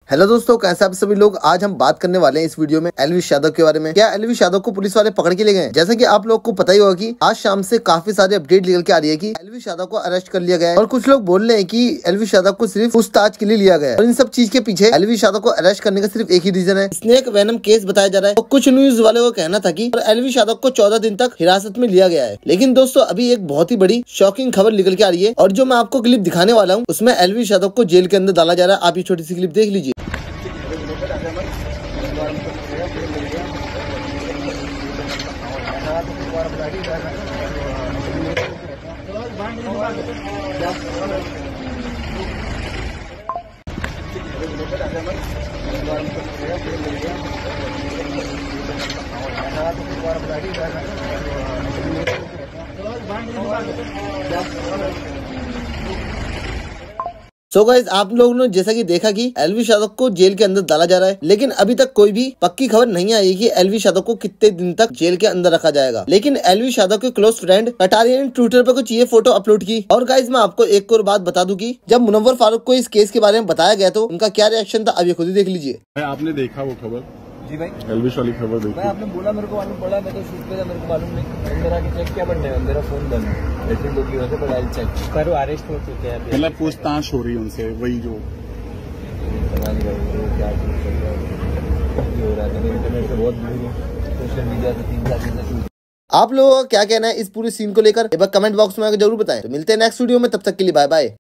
Hello दोस्तों, कैसे आप सभी लोग। आज हम बात करने वाले हैं इस वीडियो में एल्विश यादव के बारे में। क्या एल्विश यादव को पुलिस वाले पकड़ के ले गए? जैसा कि आप लोग को पता ही होगा कि आज शाम से काफी सारे अपडेट निकल के आ रही है कि एल्विश यादव को अरेस्ट कर लिया गया है और कुछ लोग बोल रहे हैं कि एल्विश यादव को सिर्फ पूछताछ के लिए लिया गया है और इन सब चीज के पीछे एल्विश यादव को अरेस्ट करने का सिर्फ एक ही रीजन है, स्नेक वेनम केस बताया जा रहा है। और कुछ न्यूज वाले को कहना था कि एल्विश यादव को 14 दिन तक हिरासत में लिया गया है। लेकिन दोस्तों अभी एक बहुत ही बड़ी शॉकिंग खबर निकल के आ रही है और जो मैं आपको क्लिप दिखाने वाला हूँ उसमें एल्विश यादव को जेल के अंदर डाला जा रहा है। आप ये छोटी सी क्लिप देख लीजिए। सो गाइस, आप लोगों ने जैसा कि देखा कि एल्विश यादव को जेल के अंदर डाला जा रहा है, लेकिन अभी तक कोई भी पक्की खबर नहीं आई कि एल्विश यादव को कितने दिन तक जेल के अंदर रखा जाएगा। लेकिन एल्विश यादव के क्लोज फ्रेंड कटारिया ने ट्विटर पर कुछ ये फोटो अपलोड की। और गाइस मैं आपको एक और बात बता दूं कि जब मुनव्वर फारूक को इस केस के बारे में बताया गया तो उनका क्या रिएक्शन था, अब ये खुद ही देख लीजिए। आपने देखा वो खबर? जी भाई, एल्विश वाली खबर देखी? आपने बोला मेरे को मालूम पड़ा, मैं तो शूट पे था, मेरे को मालूम नहीं। अंदर आके चेक क्या बनने है, मेरा फोन बंद है, लेकिन दो की वजह से बड़ा चेक पर अरेस्ट हो चुके हैं। मतलब पूछताछ हो रही है उनसे, वही जो क्या हो रहा था। इंटरनेट से बहुत दूर हूँ, सोशल मीडिया से 3-4 दिन से। आप लोगों का क्या कहना है इस पूरे सीन को लेकर, एक बार कमेंट बॉक्स में आकर जरूर बताएं। तो मिलते हैं नेक्स्ट वीडियो में, तब तक के लिए बाय बाय।